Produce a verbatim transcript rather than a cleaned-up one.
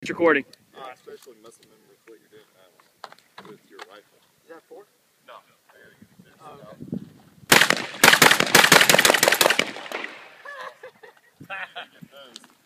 It's recording. Uh, especially muscle memory with what you're doing uh, with your rifle. Is that four? No. I gotta get this. Oh, okay.